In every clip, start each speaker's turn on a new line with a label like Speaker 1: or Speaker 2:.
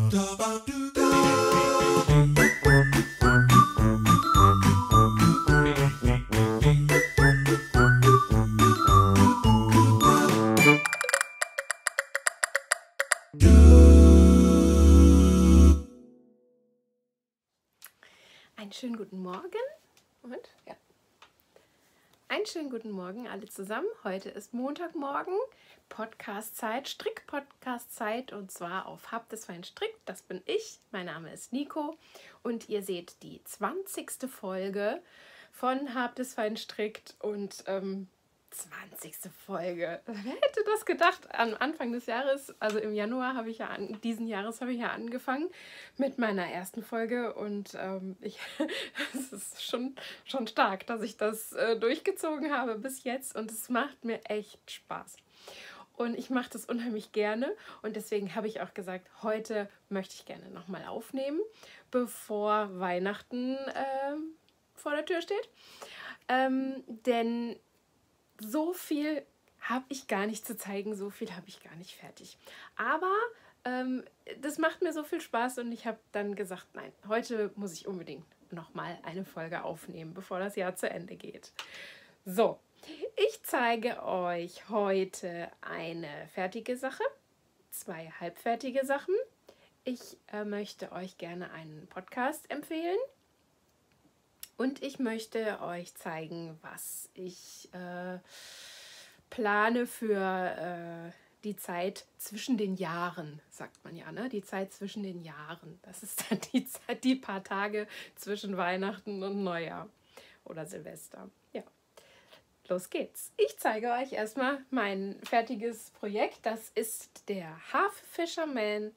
Speaker 1: Einen schönen guten Morgen. Moment, ja. Einen schönen guten Morgen alle zusammen. Heute ist Montagmorgen, Podcast-Zeit, Strick-Podcast-Zeit und zwar auf Habt es fein strickt. Das bin ich. Mein Name ist Nico und ihr seht die 20. Folge von Habt es fein strickt und 20. Folge. Wer hätte das gedacht? Am Anfang des Jahres, also im Januar diesen Jahres habe ich ja angefangen mit meiner ersten Folge und es ist schon stark, dass ich das durchgezogen habe bis jetzt und es macht mir echt Spaß. Und ich mache das unheimlich gerne und deswegen habe ich auch gesagt, heute möchte ich gerne nochmal aufnehmen, bevor Weihnachten vor der Tür steht. Denn so viel habe ich gar nicht zu zeigen, so viel habe ich gar nicht fertig. Aber das macht mir so viel Spaß und ich habe dann gesagt, nein, heute muss ich unbedingt nochmal eine Folge aufnehmen, bevor das Jahr zu Ende geht. So, ich zeige euch heute eine fertige Sache, 2 halbfertige Sachen. Ich möchte euch gerne einen Podcast empfehlen. Und ich möchte euch zeigen, was ich plane für die Zeit zwischen den Jahren, sagt man ja, ne? Die Zeit zwischen den Jahren. Das ist dann die Zeit, die paar Tage zwischen Weihnachten und Neujahr oder Silvester. Ja, los geht's. Ich zeige euch erstmal mein fertiges Projekt. Das ist der Half Fisherman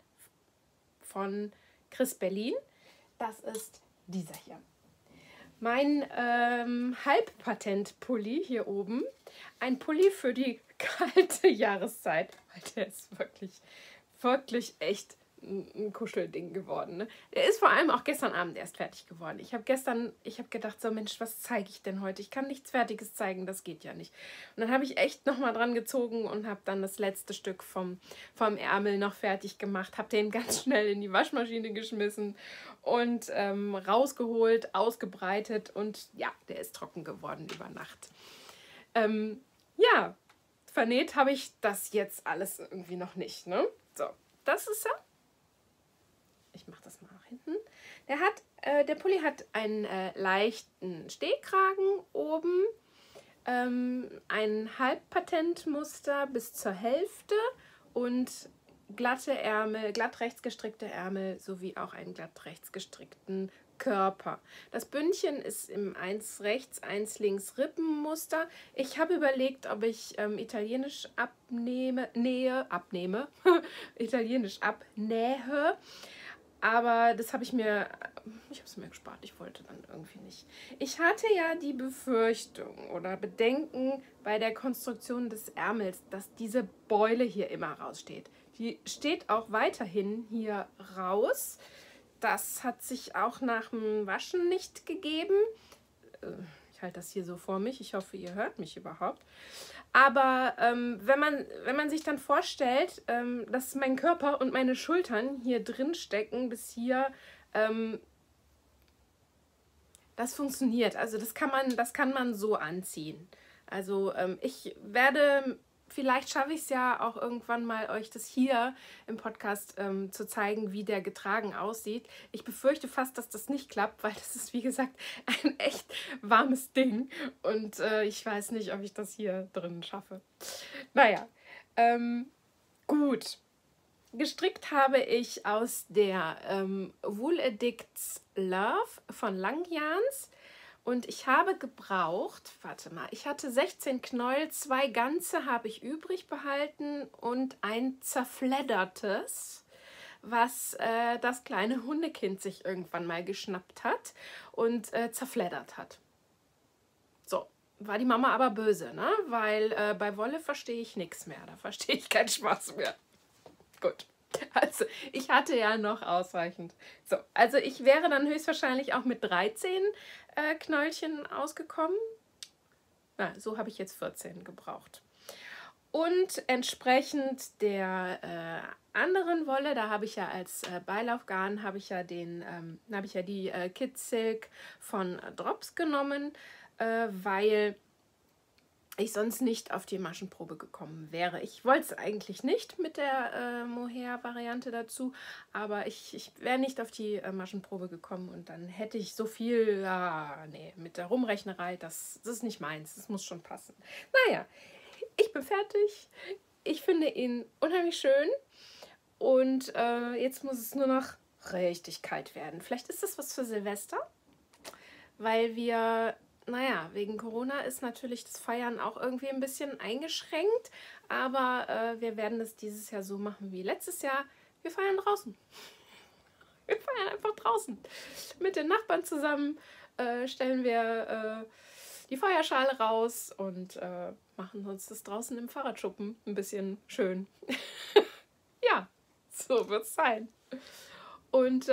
Speaker 1: von Chris Berlin. Das ist dieser hier. Mein Halbpatent-Pulli hier oben, ein Pulli für die kalte Jahreszeit, weil der ist wirklich echt ein Kuschelding geworden. Ne? Der ist vor allem auch gestern Abend erst fertig geworden. Ich habe gedacht, so Mensch, was zeige ich denn heute? Ich kann nichts Fertiges zeigen, das geht ja nicht. Und dann habe ich echt nochmal dran gezogen und habe dann das letzte Stück vom Ärmel noch fertig gemacht, habe den ganz schnell in die Waschmaschine geschmissen und rausgeholt, ausgebreitet und ja, der ist trocken geworden über Nacht. Ja, vernäht habe ich das jetzt alles irgendwie noch nicht. Ne? So, das ist er. Ich mache das mal nach hinten. Der Pulli hat einen leichten Stehkragen oben, ein Halbpatentmuster bis zur Hälfte und glatte Ärmel, glatt rechts gestrickte Ärmel sowie auch einen glatt rechts gestrickten Körper. Das Bündchen ist im 1 rechts, 1 links Rippenmuster. Ich habe überlegt, ob ich italienisch italienisch abnähe. Aber das habe ich habe es mir gespart, ich wollte dann irgendwie nicht. Ich hatte ja die Befürchtung oder Bedenken bei der Konstruktion des Ärmels, dass diese Beule hier immer raussteht. Die steht auch weiterhin hier raus. Das hat sich auch nach dem Waschen nicht gegeben. Ich halte das hier so vor mich, ich hoffe, ihr hört mich überhaupt. Aber wenn man sich dann vorstellt, dass mein Körper und meine Schultern hier drin stecken, bis hier, das funktioniert. Also das kann man so anziehen. Also vielleicht schaffe ich es ja auch irgendwann mal, euch das hier im Podcast zu zeigen, wie der getragen aussieht. Ich befürchte fast, dass das nicht klappt, weil das ist, wie gesagt, ein echt warmes Ding. Und ich weiß nicht, ob ich das hier drin schaffe. Naja, gut. Gestrickt habe ich aus der Wool Addicts Love von Langjans. Und ich habe gebraucht, warte mal, ich hatte 16 Knäuel, 2 ganze habe ich übrig behalten und ein zerfleddertes, was das kleine Hundekind sich irgendwann mal geschnappt hat und zerfleddert hat. So, war die Mama aber böse, ne? Weil bei Wolle verstehe ich nichts mehr, da verstehe ich keinen Spaß mehr. Gut. Also, ich hatte ja noch ausreichend. So, also ich wäre dann höchstwahrscheinlich auch mit 13 Knäulchen ausgekommen. Na, so habe ich jetzt 14 gebraucht. Und entsprechend der anderen Wolle, da habe ich ja als Beilaufgarn habe ich ja die Kid Silk von Drops genommen, weil ich sonst nicht auf die Maschenprobe gekommen wäre. Ich wollte es eigentlich nicht mit der Mohair-Variante dazu, aber ich wäre nicht auf die Maschenprobe gekommen und dann hätte ich so viel, nee, mit der Rumrechnerei, das ist nicht meins, das muss schon passen. Naja, ich bin fertig, ich finde ihn unheimlich schön und jetzt muss es nur noch richtig kalt werden. Vielleicht ist das was für Silvester, weil wir... Naja, wegen Corona ist natürlich das Feiern auch irgendwie ein bisschen eingeschränkt, aber wir werden es dieses Jahr so machen wie letztes Jahr. Wir feiern draußen. Wir feiern einfach draußen. Mit den Nachbarn zusammen stellen wir die Feuerschale raus und machen uns das draußen im Fahrradschuppen ein bisschen schön. Ja, so wird es sein. Und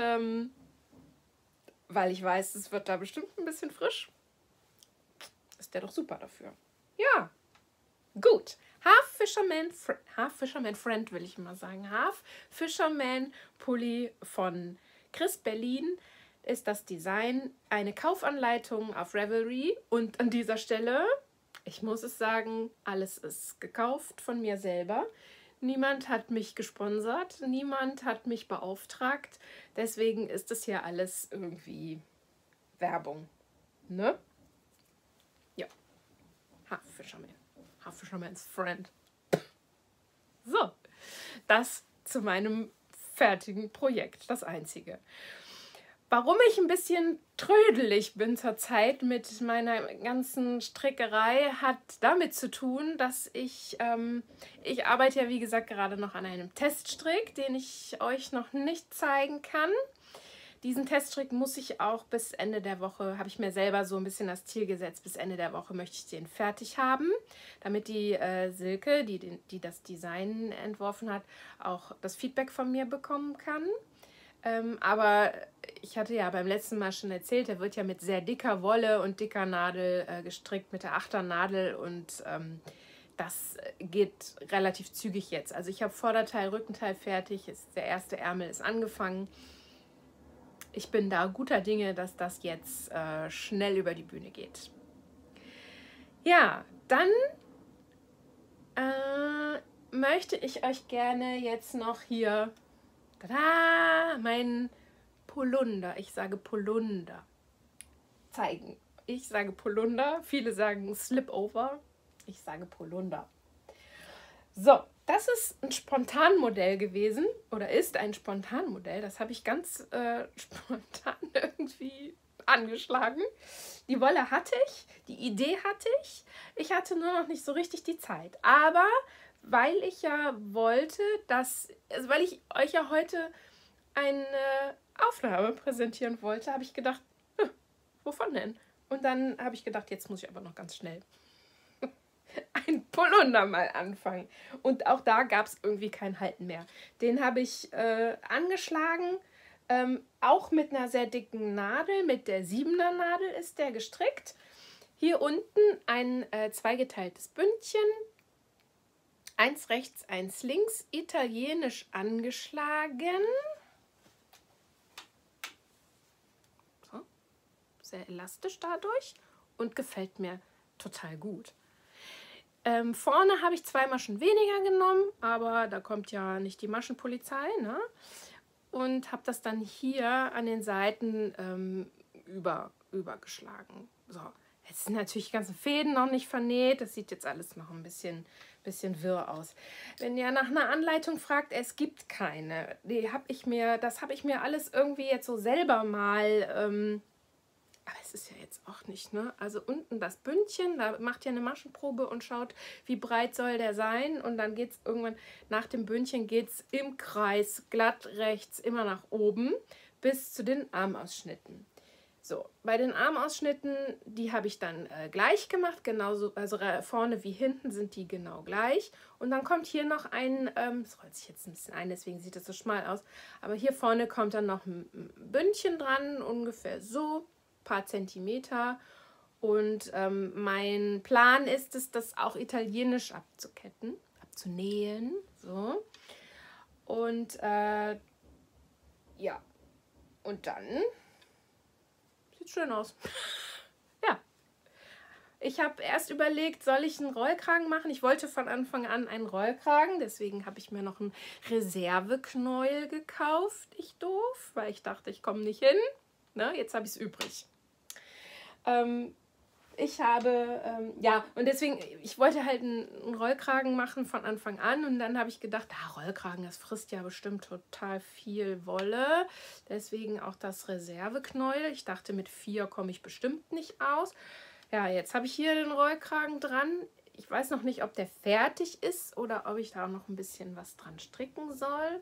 Speaker 1: weil ich weiß, es wird da bestimmt ein bisschen frisch, ist der doch super dafür. Ja, gut. Half Fisherman Friend will ich mal sagen. Half Fisherman Pulli von Chris Berlin ist das Design. Eine Kaufanleitung auf Ravelry. Und an dieser Stelle, ich muss es sagen, alles ist gekauft von mir selber. Niemand hat mich gesponsert, niemand hat mich beauftragt. Deswegen ist es ja alles irgendwie Werbung. Ne? Half Fisherman's Friend. So, das zu meinem fertigen Projekt, das einzige. Warum ich ein bisschen trödelig bin zurzeit mit meiner ganzen Strickerei, hat damit zu tun, dass ich arbeite ja wie gesagt gerade noch an einem Teststrick, den ich euch noch nicht zeigen kann. Diesen Teststrick muss ich auch bis Ende der Woche, habe ich mir selber so ein bisschen das Ziel gesetzt, bis Ende der Woche möchte ich den fertig haben, damit die Silke, die das Design entworfen hat, auch das Feedback von mir bekommen kann. Aber ich hatte ja beim letzten Mal schon erzählt, er wird ja mit sehr dicker Wolle und dicker Nadel gestrickt, mit der 8er Nadel und das geht relativ zügig jetzt. Also ich habe Vorderteil, Rückenteil fertig, der erste Ärmel ist angefangen. Ich bin da guter Dinge, dass das jetzt schnell über die Bühne geht. Ja, dann möchte ich euch gerne jetzt noch hier meinen Polunder, ich sage Polunder, zeigen. Ich sage Polunder, viele sagen Slipover, ich sage Polunder. So, das ist ein Spontanmodell gewesen oder ist ein Spontanmodell. Das habe ich ganz spontan irgendwie angeschlagen. Die Wolle hatte ich, die Idee hatte ich. Ich hatte nur noch nicht so richtig die Zeit. Aber weil ich ja wollte, weil ich euch ja heute eine Aufnahme präsentieren wollte, habe ich gedacht, wovon denn? Und dann habe ich gedacht, jetzt muss ich aber noch ganz schnell ein Polunder mal anfangen. Und auch da gab es irgendwie kein Halten mehr. Den habe ich angeschlagen, auch mit einer sehr dicken Nadel, mit der 7er Nadel ist der gestrickt. Hier unten ein zweigeteiltes Bündchen, eins rechts, eins links, italienisch angeschlagen. So, sehr elastisch dadurch und gefällt mir total gut. Vorne habe ich 2 Maschen weniger genommen, aber da kommt ja nicht die Maschenpolizei, ne? Und habe das dann hier an den Seiten übergeschlagen. So, jetzt sind natürlich die ganzen Fäden noch nicht vernäht. Das sieht jetzt alles noch ein bisschen wirr aus. Wenn ihr nach einer Anleitung fragt, es gibt keine. Das habe ich mir alles irgendwie jetzt so selber mal... aber es ist ja jetzt auch nicht, ne? Also unten das Bündchen, da macht ihr eine Maschenprobe und schaut, wie breit soll der sein. Und dann geht es irgendwann, nach dem Bündchen geht es im Kreis glatt rechts immer nach oben bis zu den Armausschnitten. So, bei den Armausschnitten, die habe ich dann gleich gemacht, genauso, also vorne wie hinten sind die genau gleich. Und dann kommt hier noch ein, das rollt sich jetzt ein bisschen ein, deswegen sieht das so schmal aus, aber hier vorne kommt dann noch ein Bündchen dran, ungefähr so. Paar Zentimeter und mein Plan ist es, das auch italienisch abzunähen, so. Und ja, und dann sieht schön aus. Ja, ich habe erst überlegt, soll ich einen Rollkragen machen? Ich wollte von Anfang an einen Rollkragen, deswegen habe ich mir noch einen Reserveknäuel gekauft. Ich doof, weil ich dachte, ich komme nicht hin. Ne, jetzt habe ich es übrig. Ich habe, ja, und deswegen, ich wollte halt einen Rollkragen machen von Anfang an und dann habe ich gedacht, Rollkragen, das frisst ja bestimmt total viel Wolle. Deswegen auch das Reserveknäuel. Ich dachte, mit 4 komme ich bestimmt nicht aus. Ja, jetzt habe ich hier den Rollkragen dran. Ich weiß noch nicht, ob der fertig ist oder ob ich da noch ein bisschen was dran stricken soll.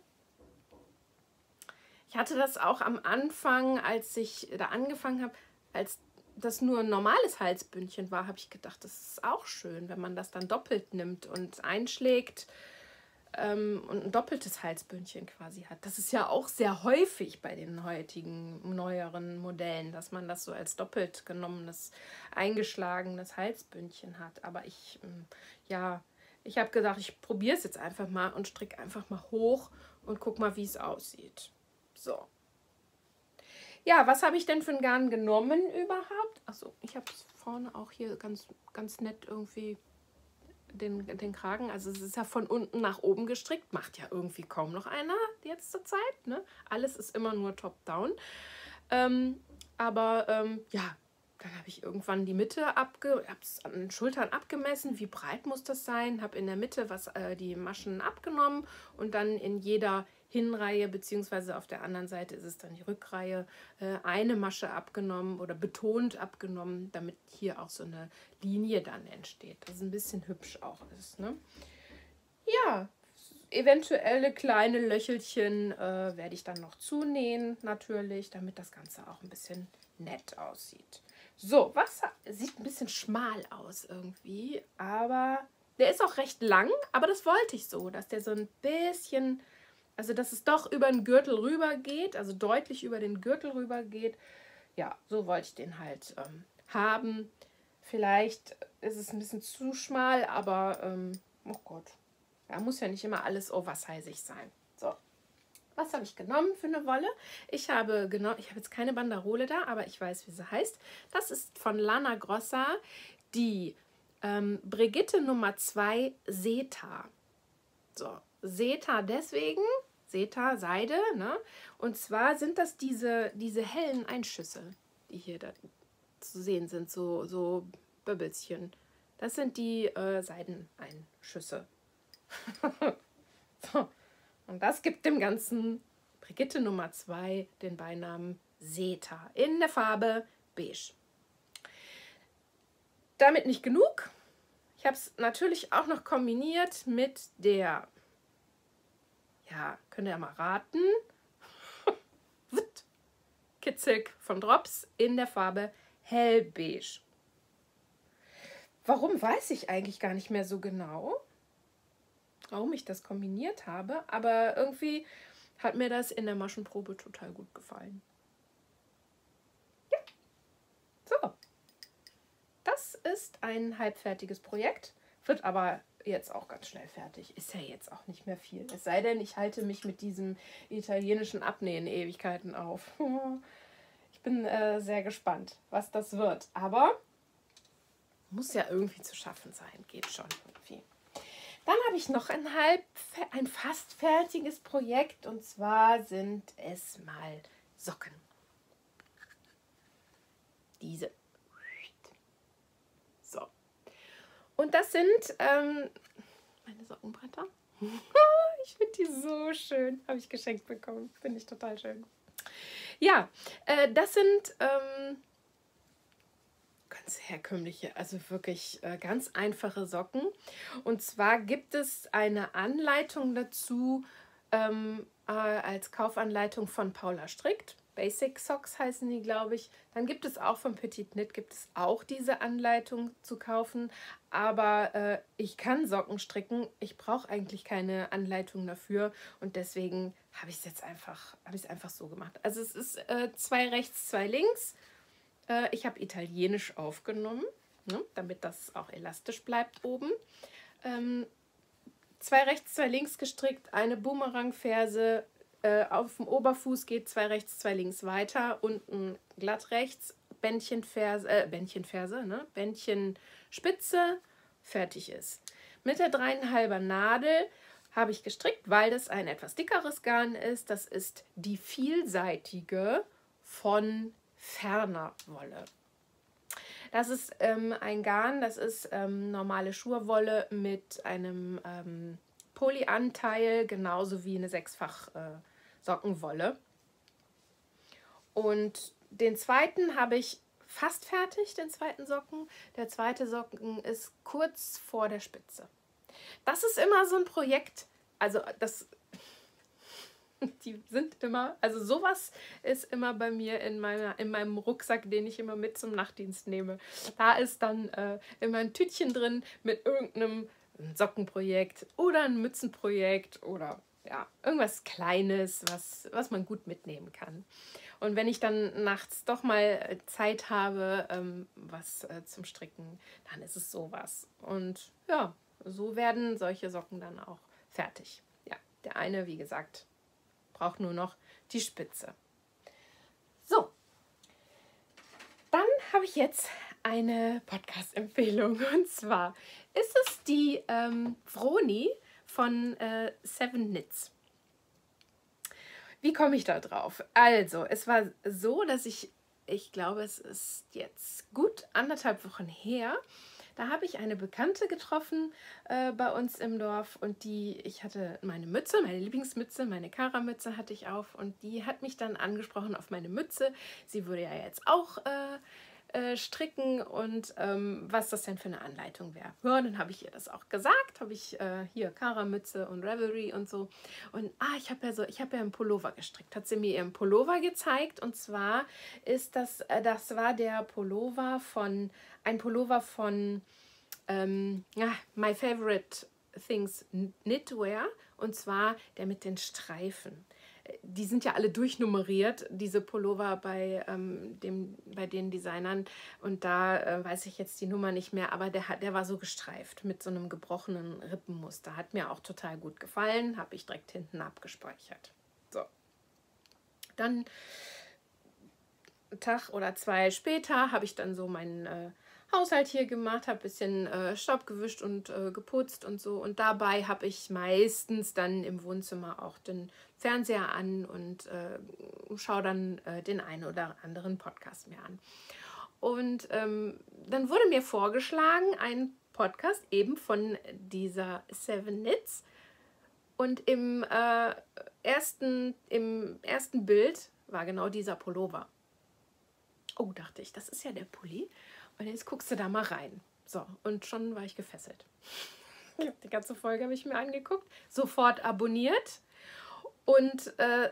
Speaker 1: Ich hatte das auch am Anfang, als ich da angefangen habe, als das nur ein normales Halsbündchen war, habe ich gedacht, das ist auch schön, wenn man das dann doppelt nimmt und einschlägt und ein doppeltes Halsbündchen quasi hat. Das ist ja auch sehr häufig bei den heutigen, neueren Modellen, dass man das so als doppelt genommenes, eingeschlagenes Halsbündchen hat. Aber ich, ja, ich habe gesagt, ich probiere es jetzt einfach mal und stricke einfach mal hoch und guck mal, wie es aussieht. So. Ja, was habe ich denn für ein Garn genommen überhaupt? Achso, ich habe es vorne auch hier ganz nett irgendwie den Kragen. Also es ist ja von unten nach oben gestrickt. Macht ja irgendwie kaum noch einer jetzt zur Zeit. Ne? Alles ist immer nur top-down. Ja, dann habe ich irgendwann die Mitte habe es an den Schultern abgemessen. Wie breit muss das sein? Habe in der Mitte die Maschen abgenommen und dann in jeder Hinreihe, beziehungsweise auf der anderen Seite ist es dann die Rückreihe, eine Masche abgenommen oder betont abgenommen, damit hier auch so eine Linie dann entsteht, dass es ein bisschen hübsch auch ist. Ne? Ja, eventuelle kleine Löchelchen werde ich dann noch zunähen, natürlich, damit das Ganze auch ein bisschen nett aussieht. So, Wasser sieht ein bisschen schmal aus irgendwie, aber der ist auch recht lang, aber das wollte ich so, dass der so ein bisschen, also dass es doch über den Gürtel rüber geht, also deutlich über den Gürtel rüber geht. Ja, so wollte ich den halt haben. Vielleicht ist es ein bisschen zu schmal, aber oh Gott, ja, muss ja nicht immer alles oversizig sein. So. Was habe ich genommen für eine Wolle? Ich habe jetzt keine Banderole da, aber ich weiß, wie sie heißt. Das ist von Lana Grossa die Brigitte Nummer 2 Seta. So, Seta deswegen, Seta Seide, ne? Und zwar sind das diese hellen Einschüsse, die hier da zu sehen sind, so Böbbelchen. Das sind die Seideneinschüsse. So. Und das gibt dem Ganzen Brigitte Nummer 2 den Beinamen Seta in der Farbe Beige. Damit nicht genug. Ich habe es natürlich auch noch kombiniert mit der, ja, könnt ihr ja mal raten, Kitzig von Drops in der Farbe Hellbeige. Warum, weiß ich eigentlich gar nicht mehr so genau, warum ich das kombiniert habe, aber irgendwie hat mir das in der Maschenprobe total gut gefallen. Ja, so. Das ist ein halbfertiges Projekt, wird aber jetzt auch ganz schnell fertig. Ist ja jetzt auch nicht mehr viel. Es sei denn, ich halte mich mit diesem italienischen Abnähen Ewigkeiten auf. Ich bin sehr gespannt, was das wird. Aber muss ja irgendwie zu schaffen sein. Geht schon irgendwie. Dann habe ich noch ein fast fertiges Projekt, und zwar sind es mal Socken. Diese. So. Und das sind meine Sockenbretter. Ich finde die so schön. Habe ich geschenkt bekommen. Finde ich total schön. Ja, das sind ganz herkömmliche, also wirklich ganz einfache Socken. Und zwar gibt es eine Anleitung dazu als Kaufanleitung von Paula Strickt. Basic Socks heißen die, glaube ich. Dann gibt es auch von Petit Knit, gibt es auch diese Anleitung zu kaufen. Aber ich kann Socken stricken. Ich brauche eigentlich keine Anleitung dafür. Und deswegen habe ich es jetzt einfach so gemacht. Also es ist 2 rechts, 2 links. Ich habe Italienisch aufgenommen, ne, damit das auch elastisch bleibt oben. 2 rechts, 2 links gestrickt, eine Boomerang-Ferse, auf dem Oberfuß geht 2 rechts, 2 links weiter, unten glatt rechts, Bändchenferse, Bändchenspitze, fertig ist. Mit der 3,5er Nadel habe ich gestrickt, weil das ein etwas dickeres Garn ist. Das ist die vielseitige von Ferner Wolle. Das ist ein Garn, das ist normale Schurwolle mit einem Polyanteil, genauso wie eine 6-fach Sockenwolle. Und den zweiten habe ich fast fertig, den zweiten Socken. Der zweite Socken ist kurz vor der Spitze. Das ist immer so ein Projekt, also die sind immer, also sowas ist immer bei mir in meinem Rucksack, den ich immer mit zum Nachtdienst nehme. Da ist dann immer ein Tütchen drin mit irgendeinem Sockenprojekt oder ein Mützenprojekt oder ja, irgendwas Kleines, was man gut mitnehmen kann. Und wenn ich dann nachts doch mal Zeit habe, was zum Stricken, dann ist es sowas. Und ja, so werden solche Socken dann auch fertig. Ja, der eine, wie gesagt, braucht nur noch die Spitze. So, dann habe ich jetzt eine Podcast-Empfehlung. Und zwar ist es die Vroni von 7 Knits. Wie komme ich da drauf? Also, es war so, dass ich glaube, es ist jetzt gut 1,5 Wochen her. Da habe ich eine Bekannte getroffen bei uns im Dorf und ich hatte meine Mütze, meine Lieblingsmütze, meine Kara-Mütze hatte ich auf und die hat mich dann angesprochen auf meine Mütze. Sie würde ja jetzt auch stricken und was das denn für eine Anleitung wäre. Ja, dann habe ich ihr das auch gesagt, habe ich hier Kara-Mütze und Ravelry und so. Und ich habe ja einen Pullover gestrickt. Hat sie mir ihren Pullover gezeigt und zwar ist das war der Pullover von My Favorite Things Knitwear und zwar der mit den Streifen. Die sind ja alle durchnummeriert, diese Pullover bei den Designern. Und da weiß ich jetzt die Nummer nicht mehr, aber der war so gestreift mit so einem gebrochenen Rippenmuster. Hat mir auch total gut gefallen, habe ich direkt hinten abgespeichert. So. Dann einen Tag oder 2 später habe ich dann so meinen Haushalt hier gemacht, habe ein bisschen Staub gewischt und geputzt und so. Und dabei habe ich meistens dann im Wohnzimmer auch den Fernseher an und schaue dann den einen oder anderen Podcast mir an. Und dann wurde mir vorgeschlagen, ein Podcast eben von dieser 7 Knits. Und im ersten Bild war genau dieser Pullover. Oh, dachte ich, das ist ja der Pulli. Und jetzt guckst du da mal rein. So, und schon war ich gefesselt. Die ganze Folge habe ich mir angeguckt. Sofort abonniert. Und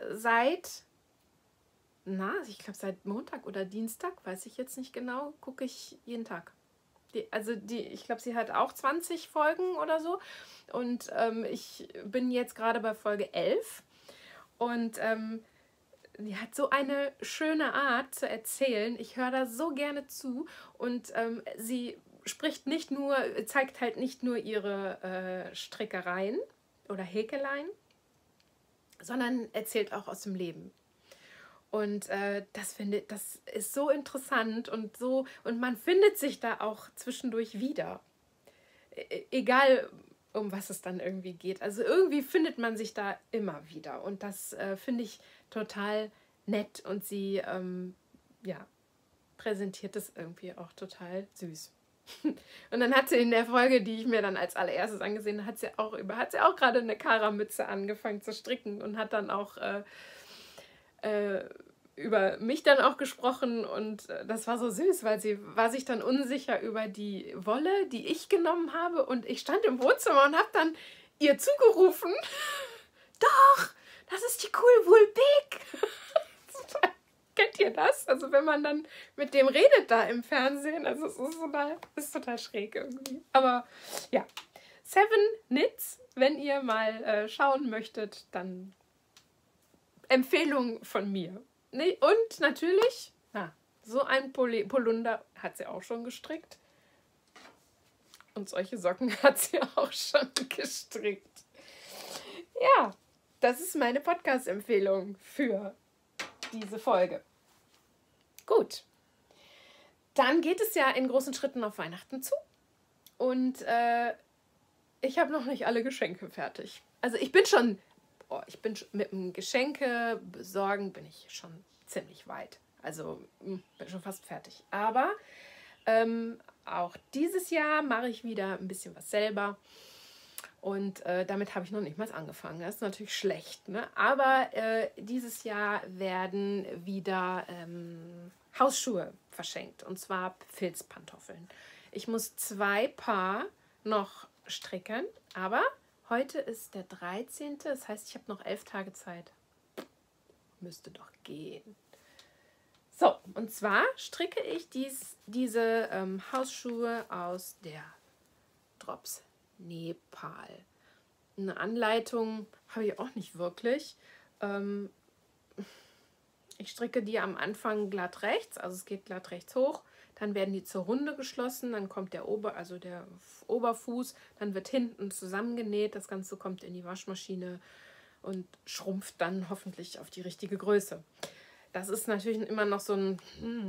Speaker 1: ich glaube seit Montag oder Dienstag, weiß ich jetzt nicht genau, gucke ich jeden Tag. Ich glaube, sie hat auch 20 Folgen oder so. Und ich bin jetzt gerade bei Folge 11. Und die hat so eine schöne Art zu erzählen. Ich höre da so gerne zu und sie zeigt halt nicht nur ihre Strickereien oder Häkeleien, sondern erzählt auch aus dem Leben. Und das ist so interessant und man findet sich da auch zwischendurch wieder. Egal, um was es dann irgendwie geht. Also irgendwie findet man sich da immer wieder. Und das finde ich total nett. Und sie präsentiert es irgendwie auch total süß. Und dann hat sie in der Folge, die ich mir dann als allererstes angesehen habe, hat sie auch gerade eine Kara-Mütze angefangen zu stricken und hat dann auch über mich dann auch gesprochen und das war so süß, weil sie war sich dann unsicher über die Wolle, die ich genommen habe und ich stand im Wohnzimmer und habe dann ihr zugerufen, doch, das ist die Cool Wool Big. Kennt ihr das? Also wenn man dann mit dem redet da im Fernsehen, also es ist total schräg irgendwie. Aber ja, 7 Knits, wenn ihr mal schauen möchtet, dann Empfehlung von mir. Nee, und natürlich, so ein Polunder hat sie auch schon gestrickt. Und solche Socken hat sie auch schon gestrickt. Ja, das ist meine Podcast-Empfehlung für diese Folge. Gut, dann geht es ja in großen Schritten auf Weihnachten zu. Und ich habe noch nicht alle Geschenke fertig. Also ich bin schon mit dem Geschenke besorgen bin ich schon ziemlich weit. Also bin schon fast fertig. Aber auch dieses Jahr mache ich wieder ein bisschen was selber. Und damit habe ich noch nicht mal angefangen. Das ist natürlich schlecht. Ne? Aber dieses Jahr werden wieder Hausschuhe verschenkt. Und zwar Filzpantoffeln. Ich muss 2 Paar noch stricken. Aber heute ist der 13. Das heißt, ich habe noch 11 Tage Zeit. Müsste doch gehen. So, und zwar stricke ich diese Hausschuhe aus der Drops Nepal. Eine Anleitung habe ich auch nicht wirklich. Ich stricke die am Anfang glatt rechts, also es geht glatt rechts hoch. Dann werden die zur Runde geschlossen, dann kommt der Oberfuß, dann wird hinten zusammengenäht. Das Ganze kommt in die Waschmaschine und schrumpft dann hoffentlich auf die richtige Größe. Das ist natürlich immer noch so ein,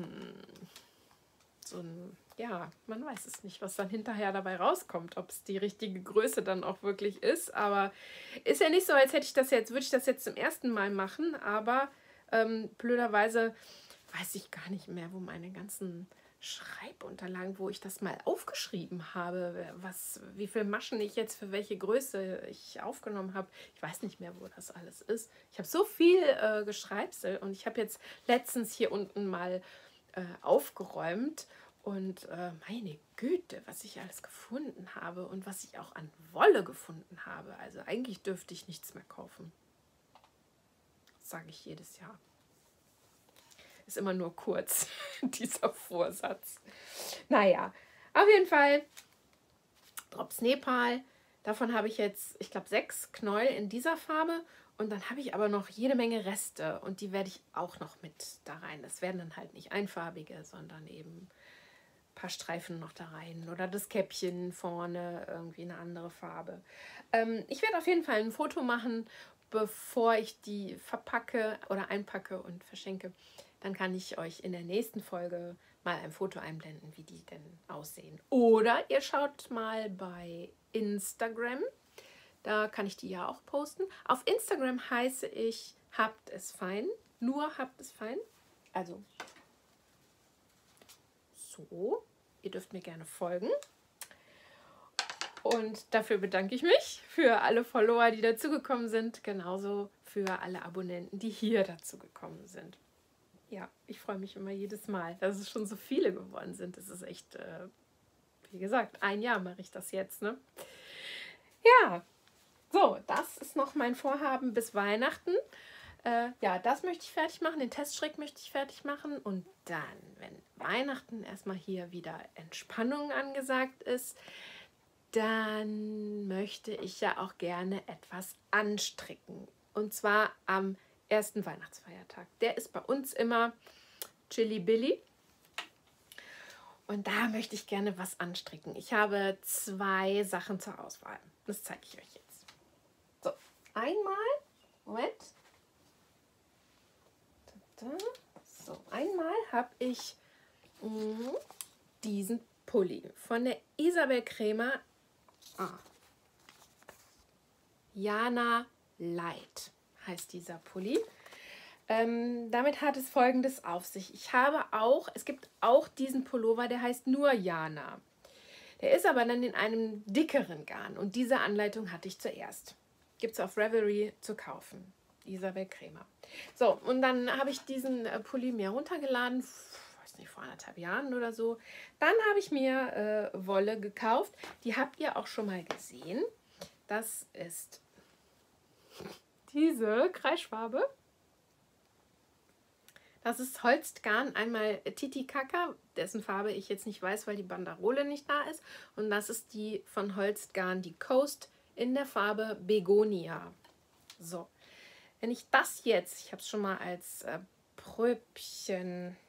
Speaker 1: ja, man weiß es nicht, was dann hinterher dabei rauskommt, ob es die richtige Größe dann auch wirklich ist. Aber ist ja nicht so, als würde ich das jetzt zum ersten Mal machen, aber blöderweise weiß ich gar nicht mehr, wo meine ganzen Schreibunterlagen, wo ich das mal aufgeschrieben habe, wie viele Maschen ich jetzt für welche Größe ich aufgenommen habe. Ich weiß nicht mehr, wo das alles ist. Ich habe so viel Geschreibsel und ich habe jetzt letztens hier unten mal aufgeräumt und meine Güte, was ich alles gefunden habe und was ich auch an Wolle gefunden habe. Also eigentlich dürfte ich nichts mehr kaufen. Das sage ich jedes Jahr. Ist immer nur kurz, dieser Vorsatz. Naja, auf jeden Fall Drops Nepal. Davon habe ich jetzt, ich glaube, 6 Knäuel in dieser Farbe. Und dann habe ich aber noch jede Menge Reste. Und die werde ich auch noch mit da rein. Das werden dann halt nicht einfarbige, sondern eben ein paar Streifen noch da rein. Oder das Käppchen vorne, irgendwie eine andere Farbe. Ich werde auf jeden Fall ein Foto machen, bevor ich die verpacke oder einpacke und verschenke. Dann kann ich euch in der nächsten Folge mal ein Foto einblenden, wie die denn aussehen. Oder ihr schaut mal bei Instagram. Da kann ich die ja auch posten. Auf Instagram heiße ich Habt es fein. Nur habt es fein. Also so. Ihr dürft mir gerne folgen. Und dafür bedanke ich mich für alle Follower, die dazugekommen sind. Genauso für alle Abonnenten, die hier dazugekommen sind. Ja, ich freue mich immer jedes Mal, dass es schon so viele geworden sind. Das ist echt, wie gesagt, 1 Jahr mache ich das jetzt, ne? Ja, so, das ist noch mein Vorhaben bis Weihnachten. Ja, das möchte ich fertig machen, den Teststrick möchte ich fertig machen. Und dann, wenn Weihnachten erstmal hier wieder Entspannung angesagt ist, dann möchte ich ja auch gerne etwas anstricken. Und zwar am ersten Weihnachtsfeiertag. Der ist bei uns immer Chili Billy. Und da möchte ich gerne was anstricken. Ich habe 2 Sachen zur Auswahl. Das zeige ich euch jetzt. So, einmal habe ich diesen Pulli von der Isabel Kremer. Jana Light heißt dieser Pulli. Damit hat es Folgendes auf sich. Es gibt auch diesen Pullover, der heißt nur Jana. Der ist aber dann in einem dickeren Garn und diese Anleitung hatte ich zuerst. Gibt es auf Ravelry zu kaufen. Isabel Kremer. So, und dann habe ich diesen Pulli mir runtergeladen, weiß nicht, vor 1,5 Jahren oder so. Dann habe ich mir Wolle gekauft. Die habt ihr auch schon mal gesehen. Das ist diese Kreisfarbe. Das ist Holstgarn, einmal Titicaca, dessen Farbe ich jetzt nicht weiß, weil die Banderole nicht da ist. Und das ist die von Holstgarn, die Coast in der Farbe Begonia. So, wenn ich das jetzt, ich habe es schon mal als Pröbchen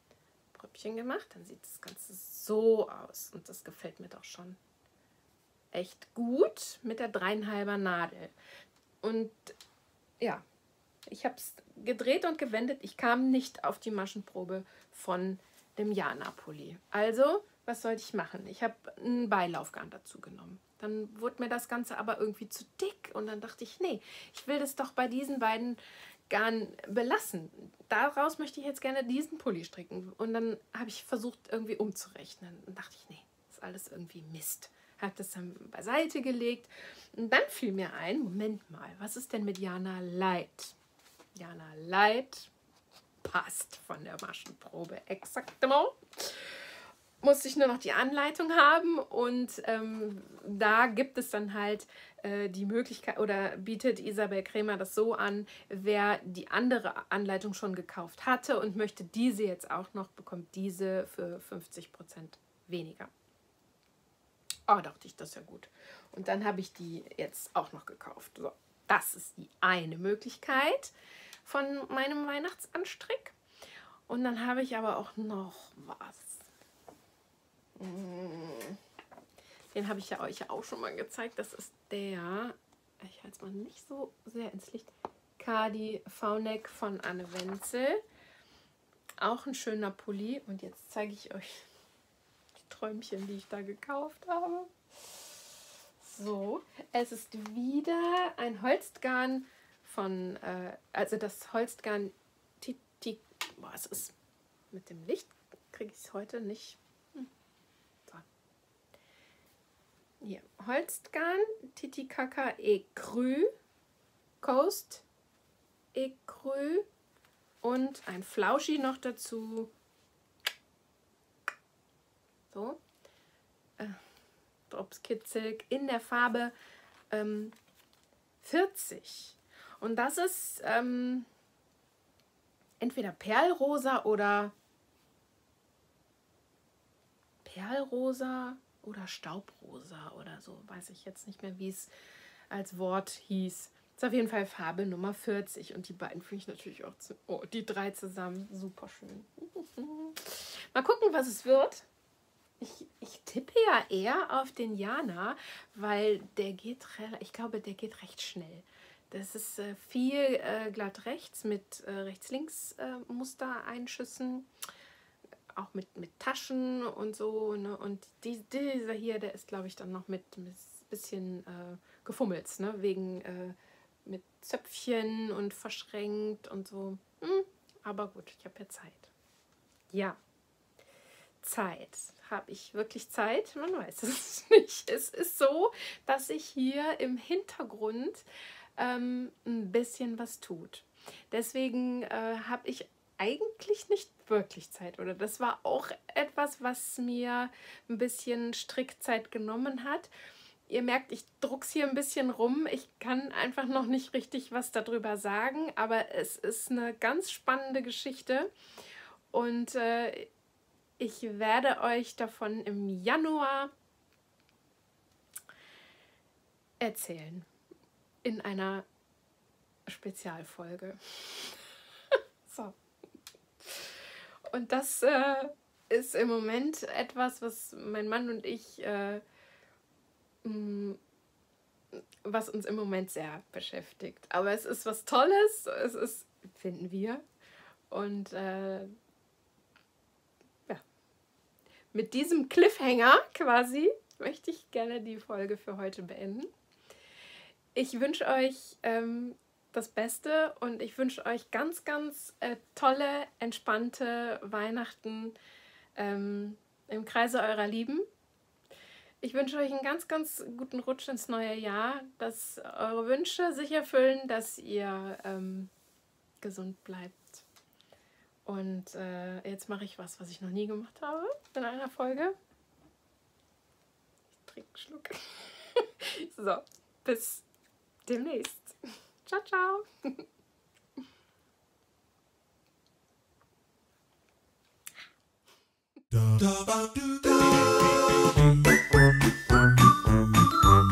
Speaker 1: gemacht, dann sieht das Ganze so aus. Und das gefällt mir doch schon echt gut mit der 3,5er Nadel. Und ja, ich habe es gedreht und gewendet. Ich kam nicht auf die Maschenprobe von dem Jana-Pulli. Also, was sollte ich machen? Ich habe ein Beilaufgarn dazu genommen. Dann wurde mir das Ganze aber irgendwie zu dick. Und dann dachte ich, nee, ich will das doch bei diesen beiden Garn belassen. Daraus möchte ich jetzt gerne diesen Pulli stricken. Und dann habe ich versucht, irgendwie umzurechnen. Und dachte ich, nee, das ist alles irgendwie Mist. Habe das dann beiseite gelegt. Und dann fiel mir ein, Moment mal, was ist denn mit Jana Light? Jana Light passt von der Maschenprobe exaktement. Musste ich nur noch die Anleitung haben und da gibt es dann halt die Möglichkeit oder bietet Isabel Krämer das so an, wer die andere Anleitung schon gekauft hatte und möchte diese jetzt auch noch, bekommt diese für 50% weniger. Oh, dachte ich, das ist ja gut. Und dann habe ich die jetzt auch noch gekauft. So, das ist die eine Möglichkeit von meinem Weihnachtsanstrick. Und dann habe ich aber auch noch was. Den habe ich ja euch auch schon mal gezeigt. Das ist der, ich halte es mal nicht so sehr ins Licht, Kadi V-Neck von Anne Wenzel. Auch ein schöner Pulli. Und jetzt zeige ich euch die Träumchen, die ich da gekauft habe. So, es ist wieder ein Holzgarn von, also das Holzgarn Titi, boah, es ist mit dem Licht, kriege ich es heute nicht. So. Hier, Holzgarn Titicaca Ecru, Coast Ecru und ein Flauschi noch dazu. So. Drops Kid Silk in der Farbe 40. Und das ist entweder Perlrosa oder Staubrosa oder so. Weiß ich jetzt nicht mehr, wie es als Wort hieß. Ist auf jeden Fall Farbe Nummer 40. Und die beiden finde ich natürlich auch, die drei zusammen, super schön. Mal gucken, was es wird. Ich tippe ja eher auf den Jana, weil ich glaube, der geht recht schnell. Das ist viel glatt rechts mit rechts-links Mustereinschüssen, auch mit Taschen und so. Ne? Und dieser hier, der ist, glaube ich, dann noch mit ein bisschen gefummelt, ne? Wegen mit Zöpfchen und verschränkt und so. Aber gut, ich habe ja Zeit. Ja. Zeit. Habe ich wirklich Zeit? Man weiß es nicht. Es ist so, dass sich hier im Hintergrund ein bisschen was tut. Deswegen habe ich eigentlich nicht wirklich Zeit. Oder das war auch etwas, was mir ein bisschen Strickzeit genommen hat. Ihr merkt, ich druck's hier ein bisschen rum. Ich kann einfach noch nicht richtig was darüber sagen, aber es ist eine ganz spannende Geschichte. Und ich werde euch davon im Januar erzählen. In einer Spezialfolge. So. Und das ist im Moment etwas, was mein Mann und ich, was uns im Moment sehr beschäftigt. Aber es ist was Tolles. Es ist, finden wir. Und mit diesem Cliffhanger quasi möchte ich gerne die Folge für heute beenden. Ich wünsche euch das Beste und ich wünsche euch ganz, ganz tolle, entspannte Weihnachten im Kreise eurer Lieben. Ich wünsche euch einen ganz, ganz guten Rutsch ins neue Jahr, dass eure Wünsche sich erfüllen, dass ihr gesund bleibt. Und jetzt mache ich was ich noch nie gemacht habe in einer Folge. Ich trinke einen Schluck. So, bis demnächst. Ciao, ciao.
Speaker 2: Da, da, ba, do, da.